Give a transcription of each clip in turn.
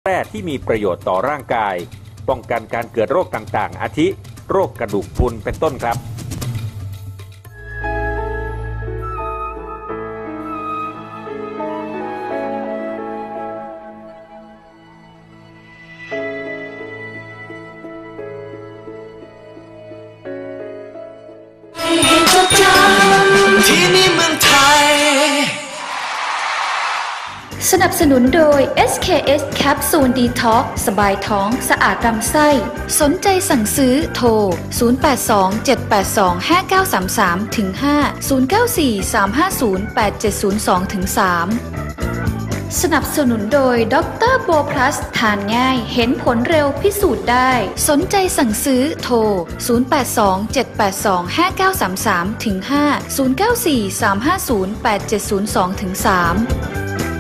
ร่ที่มีประโยชน์ต่อร่างกายป้องกันการเกิดโรคต่างๆอาทิโรคกระดูกพรุนเป็นต้นครับที่นี่เมืองไทยสนับสนุนโดย SKS แคปซูลดีท็อกสบายท้องสะอาดลำไส้สนใจสั่งซื้อโทร 0827825933-5 094-350-8702-3 สนับสนุนโดยดรโบพลัสทานง่ายเห็นผลเร็วพิสูจน์ได้สนใจสั่งซื้อโทร 0827825933-094-350-8702-3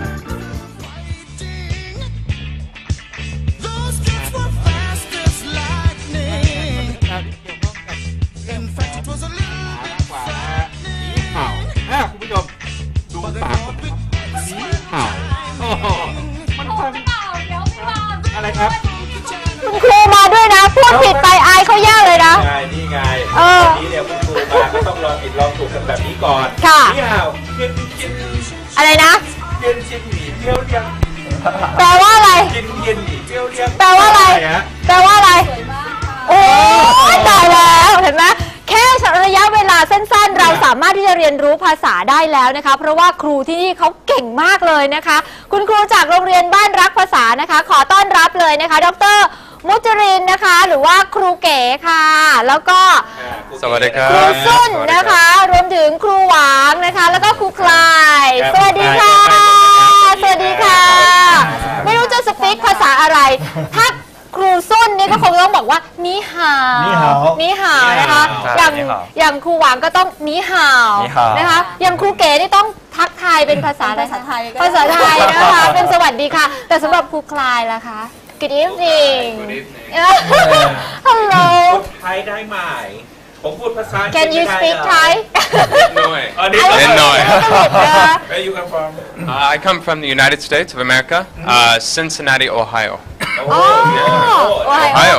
อะไรครับคุณครูมาด้วยนะพูดผิดไปอายเขายากเลยนะนี่ไงวันนี้เนี่ยคุณครูมาก็ต้องลองผิดลองถูกกันแบบนี้ก่อนค่ะนี่ห่าวกินอะไรนะกินชินหมี่เปรี้ยวเลี้ยงแปลว่าอะไรกินหมี่เปรี้ยวเลี้ยงแปลว่าอะไรแปลว่าอะไรโอ้ตายแล้วเห็นไหมแค่ระยะเวลาสั้นๆเราสามารถที่จะเรียนรู้ภาษาได้แล้วนะคะเพราะว่าครูที่นี่เขาเก่งมากเลยนะคะคุณครูจากโรงเรียนบ้านรักภาษานะคะขอต้อนรับเลยนะคะดร.มุจรินนะคะหรือว่าครูเก๋ค่ะแล้วก็สวัสดีครับครูซุ่นนะคะรวมถึงครูหวางนะคะแล้วก็ครูคลายสวัสดีค่ะสวัสดีค่ะไม่รู้จะสปีกภาษาอะไรถ้าครูซุ่นนี่ก็คงต้องบอกว่านี่หาวนี่หาวนะคะอย่างครูหวางก็ต้องนี่หาวนะคะอย่างครูเก๋นี่ต้องทักทายเป็นภาษาอะไรภาษาไทยนะคะเป็นสวัสดีค่ะแต่สำหรับครูคลายล่ะคะ Good evening Hello พูดไทยได้ไหมผมพูดภาษา Can you speak Thai นิดหน่อย Where you come from I come from the United States of America Cincinnati Ohio Ohio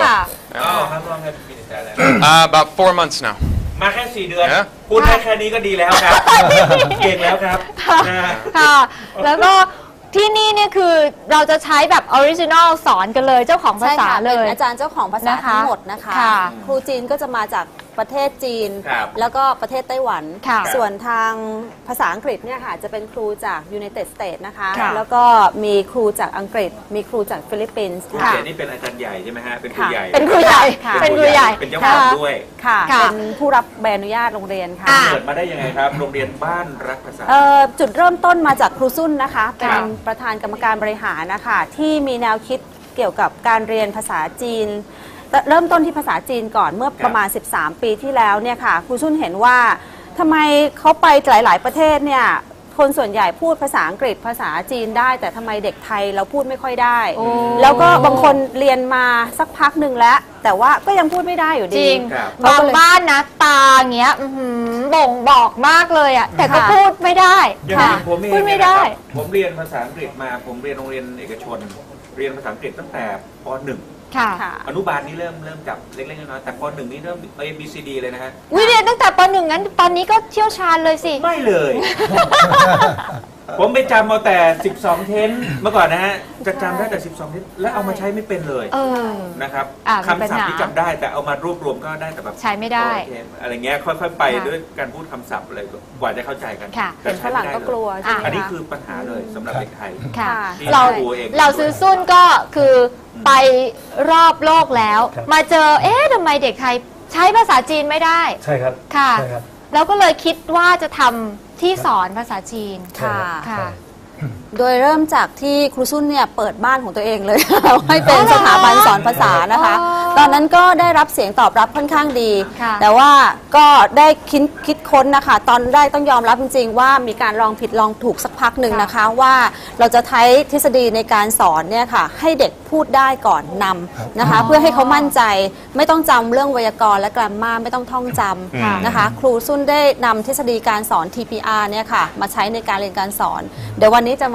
How long have you been in Thailand about 4 months now มาแค่4 เดือนพูดได้แค่นี้ก็ดีแล้วครับเก่งแล้วครับค่ะแล้วก็ที่นี่เนี่ยคือเราจะใช้แบบออริจินอลสอนกันเลยเจ้าของภาษาเลยอาจารย์เจ้าของภาษาทั้งหมดนะคะครูจีนก็จะมาจากประเทศจีนแล้วก็ประเทศไต้หวันส่วนทางภาษาอังกฤษเนี่ยค่ะจะเป็นครูจาก United States นะคะแล้วก็มีครูจากอังกฤษมีครูจากฟิลิปปินส์ค่ะนี่เป็นอาจารย์ใหญ่ใช่ไหมฮะเป็นครูใหญ่เป็นครูใหญ่เป็นเจ้าของด้วยค่ะเป็นผู้รับใบอนุญาตโรงเรียนค่ะเกิดมาได้ยังไงครับโรงเรียนบ้านรักภาษาจุดเริ่มต้นมาจากครูซุ่นนะคะเป็นประธานกรรมการบริหารนะคะที่มีแนวคิดเกี่ยวกับการเรียนภาษาจีนเริ่มต้นที่ภาษาจีนก่อนเมื่อประมาณ13 ปีที่แล้วเนี่ยค่ะครูซุ่นเห็นว่าทำไมเขาไปหลายๆประเทศเนี่ยคนส่วนใหญ่พูดภาษาอังกฤษภาษาจีนได้แต่ทำไมเด็กไทยเราพูดไม่ค่อยได้แล้วก็บางคนเรียนมาสักพักหนึ่งแล้วแต่ว่าก็ยังพูดไม่ได้อยู่ดีจริงบางบ้านนะตาเงี้ยบ่งบอกมากเลยอ่ะแต่ก็พูดไม่ได้พูดไม่ได้ผมเรียนภาษาอังกฤษมาผมเรียนโรงเรียนเอกชนเรียนภาษาอังกฤษตั้งแต่ป.1อนุบาลนี่เริ่มจับเล็กๆน้อยๆแต่ป.1นี่เริ่ม A B C D เลยนะฮะวิเรียนตั้งแต่ป.1งั้นตอนนี้ก็เชี่ยวชาญเลยสิไม่เลยผมไปจำเอาแต่12เทนเมื่อก่อนนะฮะจะจำได้แต่12เทนแล้วเอามาใช้ไม่เป็นเลยนะครับคำศัพท์ที่จำได้แต่เอามารวบรวมก็ได้แต่แบบใช้ไม่ได้อะไรเงี้ยค่อยๆไปด้วยการพูดคำศัพท์อะไรกว่าจะเข้าใจกันแต่ฝรั่งก็กลัวอันนี้คือปัญหาเลยสำหรับเด็กไทยเราซื้อซุ่นก็คือไปรอบโลกแล้วมาเจอทำไมเด็กไทยใช้ภาษาจีนไม่ได้ใช่ครับค่ะแล้วก็เลยคิดว่าจะทำที่สอนภาษาจีนค่ะโดยเริ่มจากที่ครูซุ่นเนี่ยเปิดบ้านของตัวเองเลยให้เป็นสถาบันสอนภาษานะคะตอนนั้นก็ได้รับเสียงตอบรับค่อนข้างดีแต่ว่าก็ได้คิดค้นนะคะตอนแรกต้องยอมรับจริงๆว่ามีการลองผิดลองถูกสักพักหนึ่งนะคะว่าเราจะใช้ทฤษฎีในการสอนเนี่ยค่ะให้เด็กพูดได้ก่อนนำนะคะเพื่อให้เขามั่นใจไม่ต้องจำเรื่องไวยากรณ์และกราฟมาไม่ต้องท่องจำนะคะครูซุ่นได้นำทฤษฎีการสอน TPR เนี่ยค่ะมาใช้ในการเรียนการสอนเดี๋ยววันนี้จะมา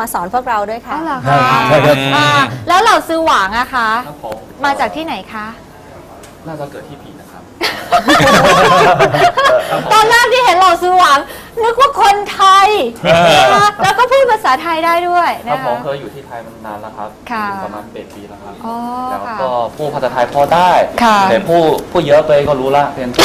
มาสอนพวกเราด้วยค่ะอ๋อเหรอใช่คะครับแล้วเหล่าซื้อหวางอะคะครับผมมาจากที่ไหนคะน่าจะเกิดที่ผีนะครับตอนแรกที่เห็นเหล่าซื้อหวางนึกว่าคนไทยนะคะแล้วก็พูดภาษาไทยได้ด้วยครันะบผคะมเคยอยู่ที่ไทยมานานแล้วครับค่ะประมาณ8 ปีแล้วครับอ๋อแล้วค่ะก็พูดภาษาไทยพอได้ค่ะแต่พูดเยอะไปก็รู้ละเรียน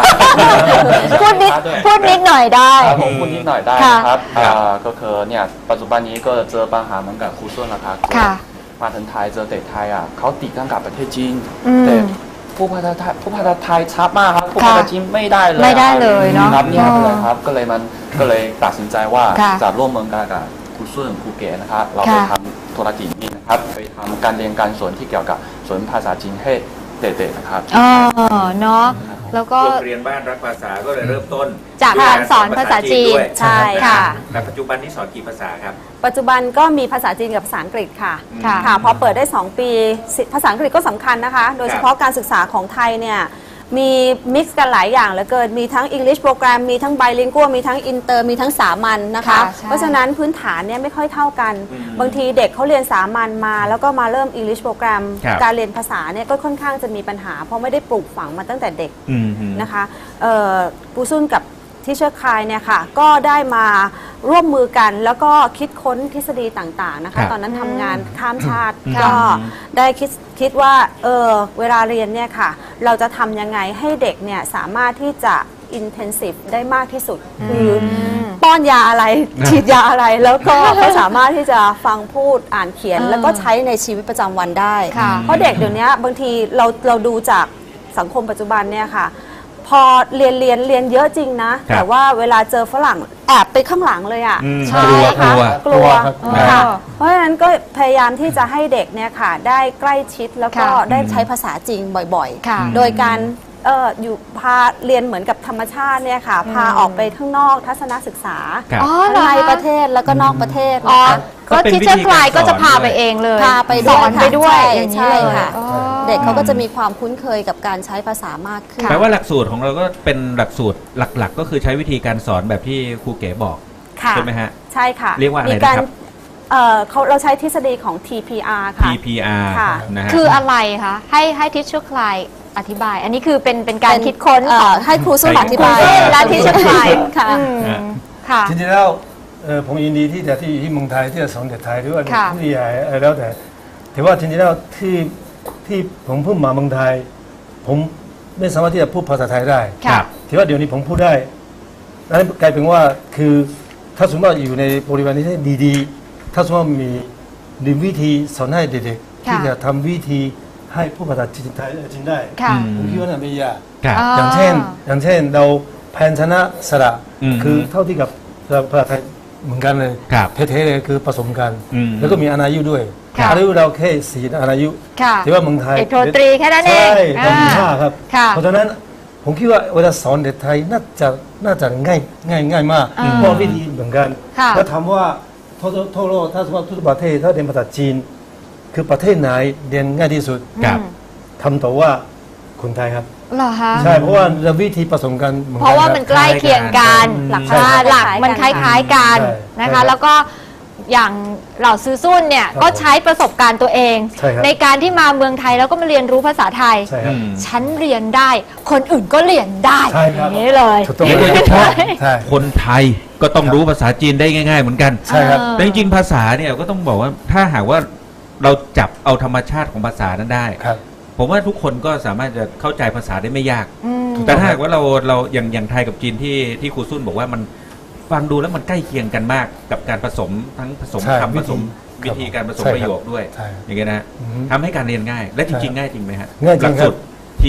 พูดนิดหน่อยได้ครับผมพูดนิดหน่อยได้ค่ะนะครับก็คือเนี่ยปัจจุบันนี้ก็เจอปัญหาเหมือนกับครูส้วนนะครับค่ะมาถึงไทยเจอเด็กไทยอ่ะเขาติดกันกับประเทศจีนอืมแต่ผู้ภาษาไทยชัดมากครับผู้ภาษาจีนไม่ได้เลยไม่ได้เลยเนอะครับเนี่ยอ๋อเลยครับก็เลยตัดสินใจว่าค่ะจะร่วมมือกันกับครูส้วนครูเก๋นะครับเราไปค่ะทำธุรกิจนี้นะครับไปทำการเรียนการสอนที่เกี่ยวกับสอนภาษาจีนให้เด็กๆนะครับอ๋อเนาะแล้วก็โรงเรียนบ้านรักภาษาก็เลยเริ่มต้นจากการสอนภาษาจีนด้วยใช่ค่ะแต่ปัจจุบันนี้สอนกี่ภาษาครับปัจจุบันก็มีภาษาจีนกับภาษาอังกฤษค่ะค่ะพอเปิดได้ 2 ปีภาษาอังกฤษก็สำคัญนะคะ โดยเฉพาะการศึกษาของไทยเนี่ยมีมิกซ์กันหลายอย่างเหลือเกินมีทั้ง English โปรแกรมมีทั้ง bilingual มีทั้ง Inter มีทั้งสามัญนะคะค่ะใช่เพราะฉะนั้นพื้นฐานเนี่ยไม่ค่อยเท่ากันอืมบางทีเด็กเขาเรียนสามัญมาแล้วก็มาเริ่ม English โปรแกรมครับการเรียนภาษาเนี่ยก็ค่อนข้างจะมีปัญหา เพราะไม่ได้ปลูกฝังมาตั้งแต่เด็กอืมนะคะปูซุนกับที่เชื่อคายเนี่ยค่ะก็ได้มาร่วมมือกันแล้วก็คิดค้นทฤษฎีต่างๆนะครัคะบตอนนั้นทำงานข้ามชาติค่ะก็ได้คิดว่าเวลาเรียนเนี่ยค่ะเราจะทำยังไงให้เด็กเนี่ยสามารถที่จะ intensive ได้มากที่สุด คือป้อนยาอะไร ฉีดยาอะไร แล้วก็เขาสามารถที่จะฟังพูดอ่านเขียน แล้วก็ใช้ในชีวิตประจำวันได้ค่ะเพราะเด็กเดี๋ยวนี้บางทีเราดูจากสังคมปัจจุบันเนี่ยค่ะ พอเรียนเยอะจริงนะครับแต่ว่าเวลาเจอฝรั่งแอบไปข้างหลังเลยอ่ะอืมใช่กลัวค่ะกลัวกลัวครับค่ะเพราะฉะนั้นก็พยายามที่จะให้เด็กเนี่ยค่ะ ได้ใกล้ชิดแล้วก็ค่ะได้ใช้ภาษาจริงบ่อยค่ะๆ โดยการอยู่พาเรียนเหมือนกับธรรมชาติเนี่ยค่ะ พาออกไปข้างนอกทัศนศึกษาครับอ๋อเหรอในคะประเทศแล้วก็นอกประเทศอ๋อนะคะก็ที่เชื่อคลายก็จะพาไปเองเลยพาไปสด้วยอนไปด้วยค่ะอย่างนี้ใช่เลยค่ะอ๋อเด็กเขาก็จะมีความคุ้นเคยกับการใช้ภาษามากขึ้นแปลว่าหลักสูตรของเราก็เป็นหลักสูตรหลักๆ ก็คือใช้วิธีการสอนแบบที่ครูเก๋บอกค่ะใช่ไหมฮะใช่ค่ะเรียกว่าอะไรมีการนะครับเราใช้ทฤษฎีของ TPR ค่ะ TPR ค่ะนะฮะคืออะไรคะให้ทิชชู่คลายอธิบาย อันนี้คือเป็นการคิดค้นของให้ครูส้มอธิบายครูส้มและทิชชู่คลายค่ะอืมค่ะจ จริงๆแล้วผมยินดีที่จะที่เมืองไทยที่จะสอนเด็กไทยหรือว่าเด็กค่ะผู้ใหญ่อะไรแล้วแต่ถือว่าจริงๆแล้วที่ผมเพิ่งมาเมืองไทย ผมไม่สามารถที่จะพูดภาษาไทยได้ค่ะถือว่าเดี๋ยวนี้ผมพูดได้นั่นกลายเป็นว่าคือถ้าสมมติว่าอยู่ในบริเวณนี้ให้ดีๆ ถ้าสมมติว่ามีวิธีสอนให้เด็กๆค่ะที่จะทำวิธีให้พูดภาษาจีนไทยจริงได้ค่ะผมคิดว่าน่าไม่ยากอ๋ออย่างเช่นเราแพนชนะสระอืมคือเท่าที่กับภาษาไทยเหมือนกันเลยครับเท่ๆเลยคือผสมกันอืมแล้วก็มีอนายุด้วยค่ะอายุเราแค่4อนายุค่ะที่ว่าเมืองไทยเอกโทตรีแค่นั้นเองใช่ตอนที่อ่า 5ครับค่ะเพราะฉะนั้นผมคิดว่าเวลาสอนเด็กไทยน่าจะง่ายมากอ่าเพราะวิธีเหมือนกันค่ะแล้วถามว่าทั่วโลกถ้าสมมติทุกประเทศถ้าเรียนภาษาจีน คือประเทศไหนเรียนง่ายที่สุดครับทำตัวว่าคนไทยครับเหรอคะใช่เพราะว่าวิธีผสมกันเหมือนเพกันราะว่าคบมันใกล้เคียงกันอืมหลักใช่หลักมันคล้ายๆกันใช่นะใช่ครัคะบแล้วก็อย่างเหล่าซื้อซุ่นเนี่ยครับก็ใช้ประสบการณ์ตัวเองใช่ครับในการที่มาเมืองไทยแล้วก็มาเรียนรู้ภาษาไทยใช่ครับฉันเรียนได้ คนอื่นก็เรียนได้ใช่ครับอย่างนี้เลยถูกต้องโดยเฉพาะใช่คนไทยก็ต้องรู้ภาษาจีนได้ง่าย ๆ เหมือนกันใช่ครับแต่จริงๆภาษาเนี่ยก็ต้องบอกว่าถ้าหากว่าเราจับเอาธรรมชาติของภาษานั้นได้ครับผมว่าทุกคนก็สามารถจะเข้าใจภาษาได้ไม่ยากอืมแต่ถ้าหากว่าเราอย่างไทยกับจีนที่ครูซุ่นบอกว่ามันฟังดูแล้วมันใกล้เคียงกันมากกับการผสมทั้งผสมใช่คำผสมวิธีวิธีการผสมใช่ครับประโยคด้วยใช่อย่างเงี้ยนะอือฮึทำให้การเรียนง่าย และจริงๆใช่ง่ายจริงไหมฮะง่ายจริงหลักครัสูบตร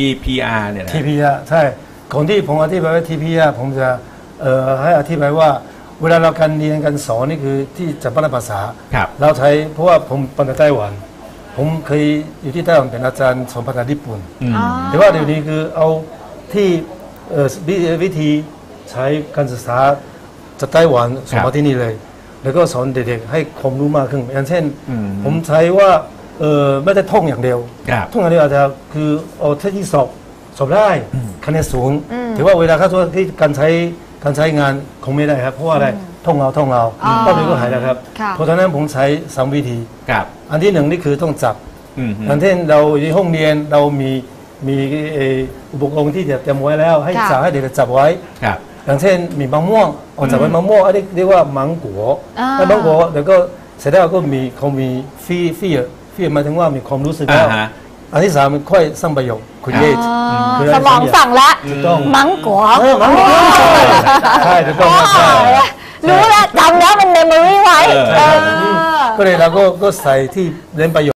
TPR เนี่ยนะ TPR ใช่ก่อนที่ผมอธิบายว่า TPR ผมจะให้อธิบายว่าเวลาเราการเรียนการสอนนี่คือที่จะพัฒนาภาษาครับเราใช้เพราะว่าผมเป็นคนไต้หวัน ผมเคยอยู่ที่ไต้หวันเป็นอาจารย์สอนภาษาญี่ปุ่นอืมอ๋อแต่ว่าเดี๋ยวนี้คือเอาที่วิธีใช้การศึกษาจากไต้หวันส่งครัมาบที่นี่เลย แล้วก็สอนเด็กๆให้ความรู้มากขึ้นอย่างเช่นอืมผมใช้ว่าไม่ได้ท่องอย่างเดียวครับท่องอย่างเดียวอาจจะคือเอาที่สอบได้คะแนนสูงอืมถือว่าเวลาเขาที่การใช้การใช้งานคงไม่ได้ครับเพราะว่าอะไรท่องเอาก็เลยก็หายแล้วครับ เพราะฉะนั้นผมใช้3วิธีครับอันที่1นี่คือต้องจับ อย่างเช่นเราในห้องเรียนเรามีอุปกรณ์ที่จะเตรียมไว้แล้วให้สาวให้เด็กจับไว้ครับอย่างเช่นมีมะม่วงเอาจับไว้มะม่วงอันนี้เรียกว่ามังกัวแล้วมังกัวเดี๋ยวก็เสร็จแล้วก็เขามีฟีหมายถึงว่ามีความรู้สึกแล้วอันที่3มันค่อยสร้างประโยคคุณเยศสมองสั่งละต้องมังกัวมังกัวใช่ถูกต้องใช่รู้แล้วจำแล้วมันเมมโมรี่ไว้ก็เลยเราก็ใส่ที่เล่นประโยชน์